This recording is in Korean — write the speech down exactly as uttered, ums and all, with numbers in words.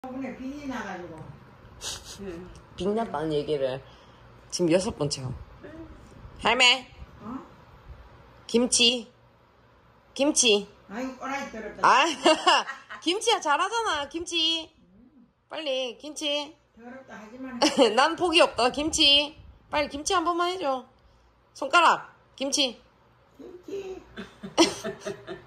오늘 빈이 나가지고. 빅났다는 얘기를 지금 여섯 번째요. 할매. 어? 김치. 김치. 아이고 꼬라지 떨었다. 아, 김치야 잘하잖아. 김치. 빨리 김치. 더럽다 하지만. 난 포기 없다. 김치. 빨리 김치 한 번만 해줘. 손가락. 김치. 김치.